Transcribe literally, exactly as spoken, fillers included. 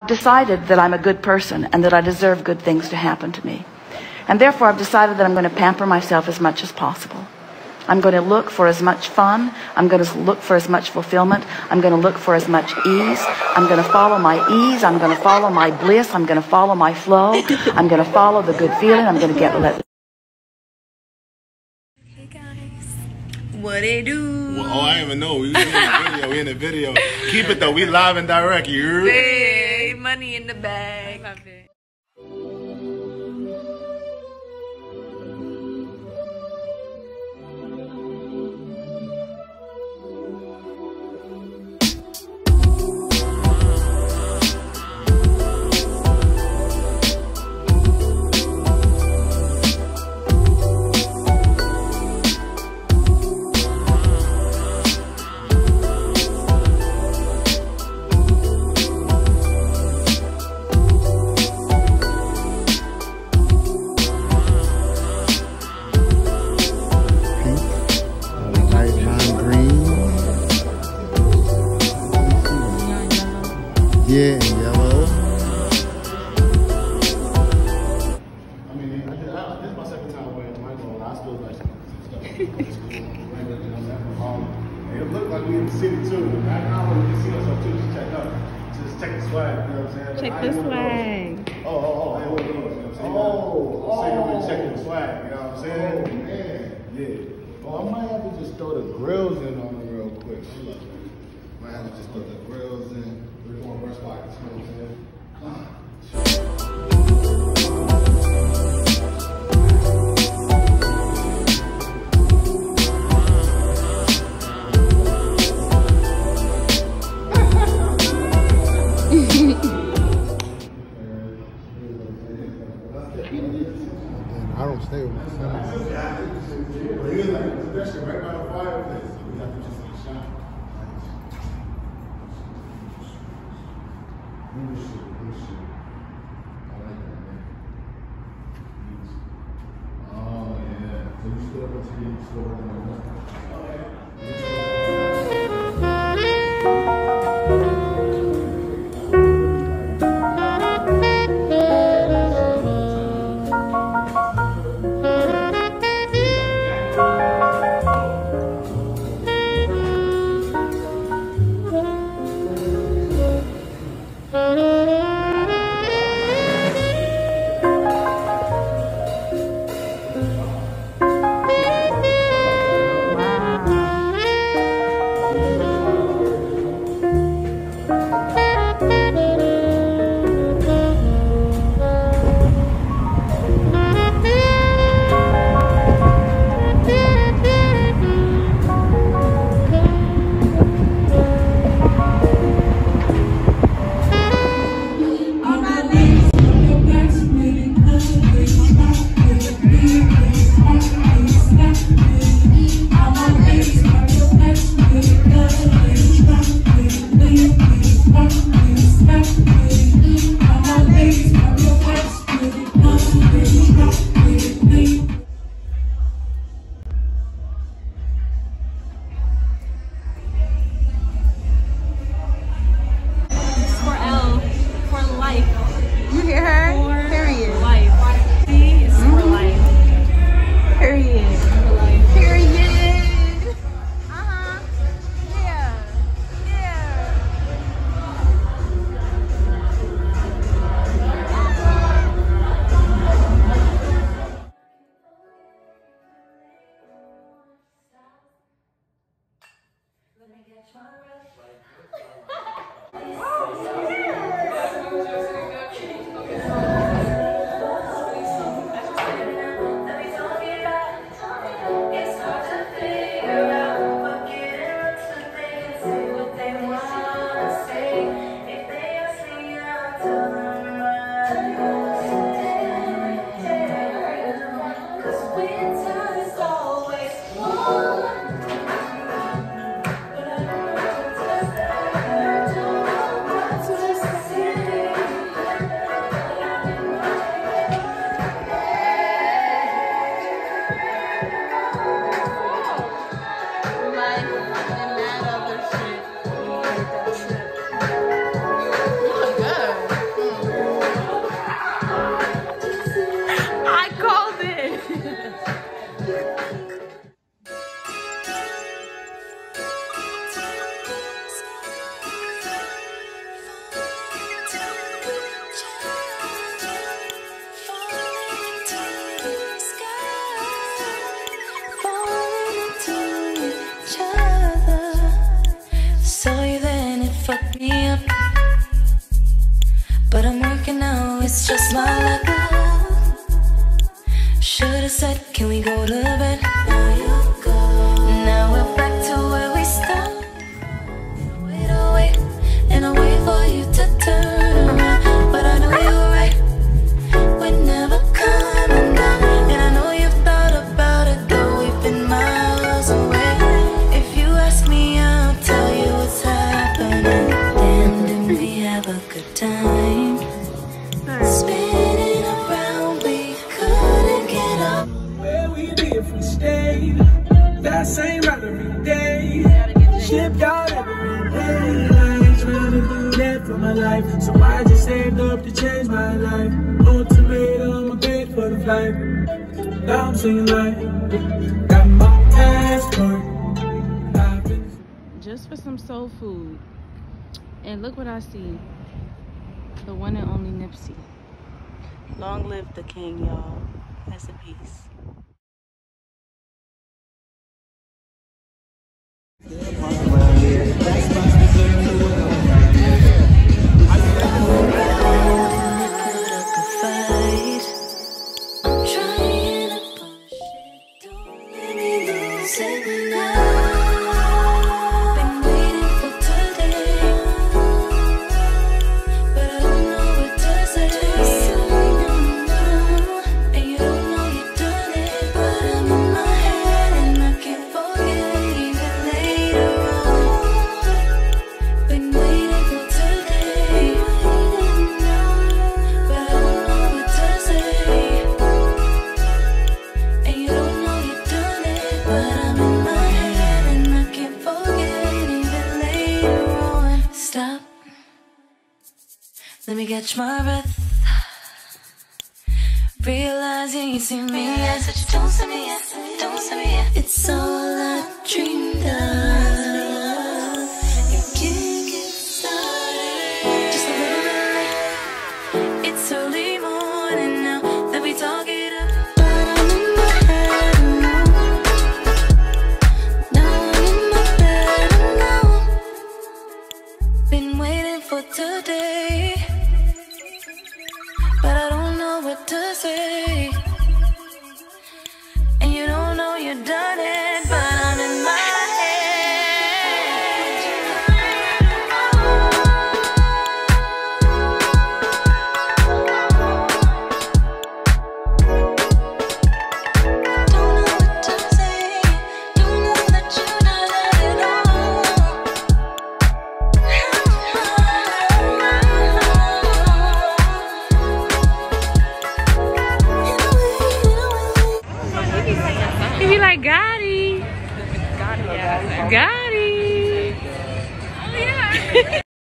decided that I'm a good person and that I deserve good things to happen to me. And therefore, I've decided that I'm going to pamper myself as much as possible. I'm going to look for as much fun. I'm going to look for as much fulfillment. I'm going to look for as much ease. I'm going to follow my ease. I'm going to follow my bliss. I'm going to follow my flow. I'm going to follow the good feeling. I'm going to get let. Hey guys, what it do? Well, oh, I didn't even know. We was in the video. We in the video. Keep it though. We live and direct. You heard? Hey, money in the bag. I love it. Yeah, and yellow. I mean, I did, I, this is my second time wearing my phone. I still like some stuff. um, it looked like we in the city too. Right now, we can see ourselves too. Just check out. Just check the swag. You know what I'm saying? Check the swag. Oh, oh, oh, I ain't one of those. You know what I'm saying? Oh, oh. So you're really checking the swag. You know what I'm saying? Oh, man. Yeah. Oh, I might have to just throw the grills in on them real quick. Might have to just throw the grills in. We're going brush pockets, you know what I'm saying? I don't stay with my son. He was like, put that shit right by the fireplace. We have to just like shine. Good shit, good shit. I like that, man. Oh, yeah. So you stood up until you still working on that? Wow. it's just my luck. Should've said, can we go to bed? Now you go. Now we're back to where we started. Wait, oh wait, and I wait for you to turn around, but I know you're right. We're never coming down, and I know you've thought about it, though we've been miles away. If you ask me, I'll tell you what's happening. Damn, didn't we have a good time? Spinning around, we couldn't get up. Where we'd be if we stayed. That same route every day. Shipyard every day. I ain't trying to do that for my life, so I just saved up to change my life. Ultimatum, I paid for the flight. Now I'm singing like, got my passport. Just for some soul food. And look what I see. The one and only Nipsey. Long live the king, y'all. Rest in peace. Let me catch my breath. Realizing you see me, I said you don't see me yet, don't see me yet. It's all I dreamed of. You can't get started. Just a little bit late. It's early morning now that we talk it up. But I'm in my head now. Now I'm in my bed now. Been waiting for today, but I don't know what to say. And you don't know you've done it, but I'm in my Got it. Oh, yeah.